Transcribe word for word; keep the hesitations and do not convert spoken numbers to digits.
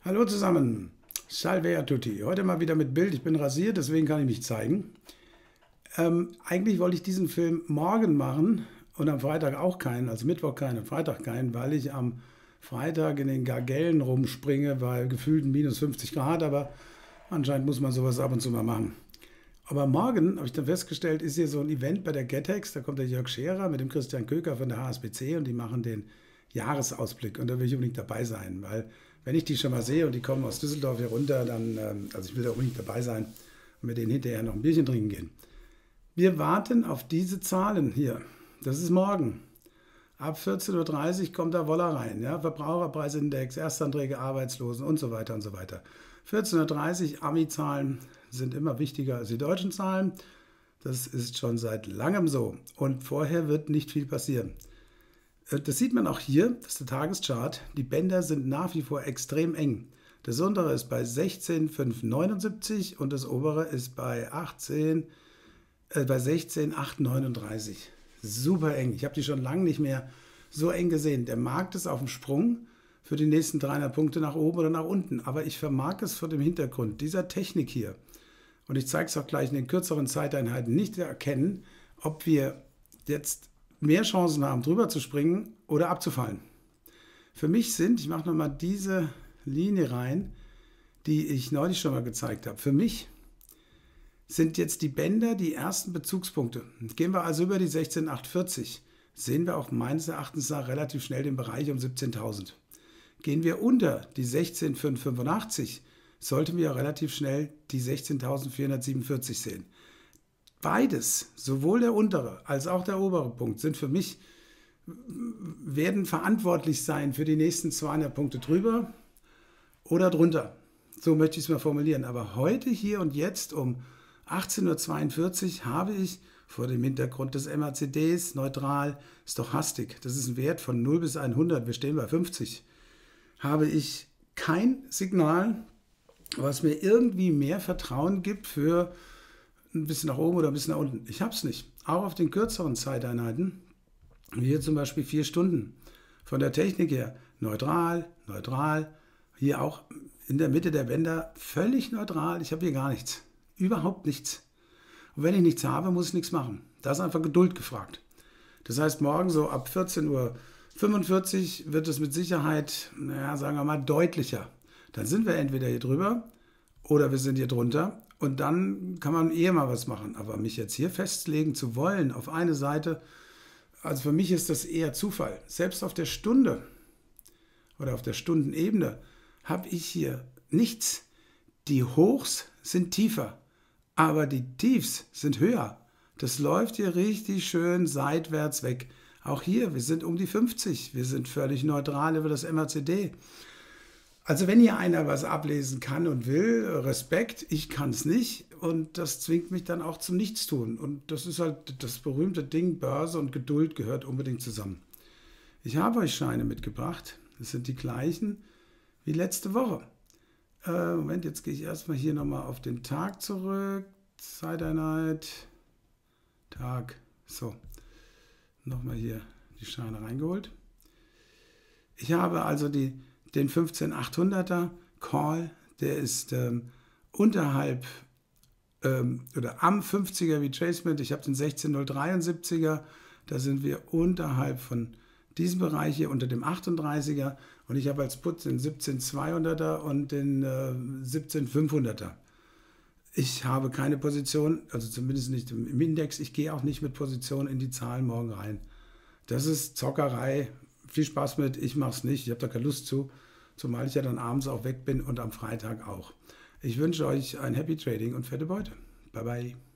Hallo zusammen, Salve a tutti. Heute mal wieder mit Bild. Ich bin rasiert, deswegen kann ich mich zeigen. Ähm, eigentlich wollte ich diesen Film morgen machen und am Freitag auch keinen, also Mittwoch keinen, am Freitag keinen, weil ich am Freitag in den Gargellen rumspringe bei gefühlten minus fünfzig Grad, aber anscheinend muss man sowas ab und zu mal machen. Aber morgen, habe ich dann festgestellt, ist hier so ein Event bei der Getex, da kommt der Jörg Scherer mit dem Christian Köker von der H S B C und die machen den Jahresausblick und da will ich unbedingt dabei sein, weil wenn ich die schon mal sehe und die kommen aus Düsseldorf hier runter, dann, ähm, also ich will da unbedingt dabei sein und mit denen hinterher noch ein Bierchen trinken gehen. Wir warten auf diese Zahlen hier. Das ist morgen. Ab vierzehn Uhr dreißig kommt da Woller rein. Ja? Verbraucherpreisindex, Erstanträge, Arbeitslosen und so weiter und so weiter. vierzehn Uhr dreißig, Ami-Zahlen sind immer wichtiger als die deutschen Zahlen. Das ist schon seit langem so. Und vorher wird nicht viel passieren. Das sieht man auch hier, das ist der Tageschart. Die Bänder sind nach wie vor extrem eng. Das untere ist bei sechzehn Komma fünfhundertneunundsiebzig und das obere ist bei, achtzehn, äh, bei sechzehn Komma achthundertneununddreißig. Super eng. Ich habe die schon lange nicht mehr so eng gesehen. Der Markt ist auf dem Sprung für die nächsten dreihundert Punkte nach oben oder nach unten. Aber ich vermag es vor dem Hintergrund dieser Technik hier, und ich zeige es auch gleich in den kürzeren Zeiteinheiten, nicht erkennen, ob wir jetzt mehr Chancen haben, drüber zu springen oder abzufallen. Für mich sind, ich mache nochmal diese Linie rein, die ich neulich schon mal gezeigt habe. Für mich sind jetzt die Bänder die ersten Bezugspunkte. Gehen wir also über die sechzehn Komma achthundertvierzig, sehen wir auch meines Erachtens nach relativ schnell den Bereich um siebzehntausend. Gehen wir unter die sechzehn Komma fünfhundertfünfundachtzig, sollten wir relativ schnell die sechzehntausendvierhundertsiebenundvierzig sehen. Beides, sowohl der untere als auch der obere Punkt, sind für mich, werden verantwortlich sein für die nächsten zweihundert Punkte drüber oder drunter. So möchte ich es mal formulieren. Aber heute, hier und jetzt um achtzehn Uhr zweiundvierzig habe ich vor dem Hintergrund des M A C Ds neutral Stochastik, das ist ein Wert von null bis hundert, wir stehen bei fünfzig, habe ich kein Signal, was mir irgendwie mehr Vertrauen gibt für ein bisschen nach oben oder ein bisschen nach unten. Ich habe es nicht. Auch auf den kürzeren Zeiteinheiten, wie hier zum Beispiel vier Stunden. Von der Technik her neutral, neutral. Hier auch in der Mitte der Bänder völlig neutral. Ich habe hier gar nichts. Überhaupt nichts. Und wenn ich nichts habe, muss ich nichts machen. Da ist einfach Geduld gefragt. Das heißt, morgen so ab vierzehn Uhr fünfundvierzig wird es mit Sicherheit, naja, sagen wir mal, deutlicher. Dann sind wir entweder hier drüber oder wir sind hier drunter. Und dann kann man eher mal was machen. Aber mich jetzt hier festlegen zu wollen auf eine Seite, also für mich ist das eher Zufall. Selbst auf der Stunde oder auf der Stundenebene habe ich hier nichts. Die Hochs sind tiefer, aber die Tiefs sind höher. Das läuft hier richtig schön seitwärts weg. Auch hier, wir sind um die fünfzig. Wir sind völlig neutral über das M A C D. Also wenn hier einer was ablesen kann und will, Respekt, ich kann es nicht und das zwingt mich dann auch zum Nichtstun. Und das ist halt das berühmte Ding, Börse und Geduld gehört unbedingt zusammen. Ich habe euch Scheine mitgebracht, das sind die gleichen wie letzte Woche. Äh, Moment, jetzt gehe ich erstmal hier nochmal auf den Tag zurück, Zeiteinheit, Tag, so, nochmal hier die Scheine reingeholt. Ich habe also die den fünfzehn achthunderter Call, der ist ähm, unterhalb ähm, oder am fünfziger Retracement. Ich habe den sechzehn null dreiundsiebziger, da sind wir unterhalb von diesem Bereich hier unter dem achtunddreißiger und ich habe als Put den siebzehn zweihunderter und den äh, siebzehn fünfhunderter. Ich habe keine Position, also zumindest nicht im Index, ich gehe auch nicht mit Position in die Zahlen morgen rein. Das ist Zockerei. Viel Spaß mit, ich mache es nicht, ich habe da keine Lust zu, zumal ich ja dann abends auch weg bin und am Freitag auch. Ich wünsche euch ein Happy Trading und fette Beute. Bye bye.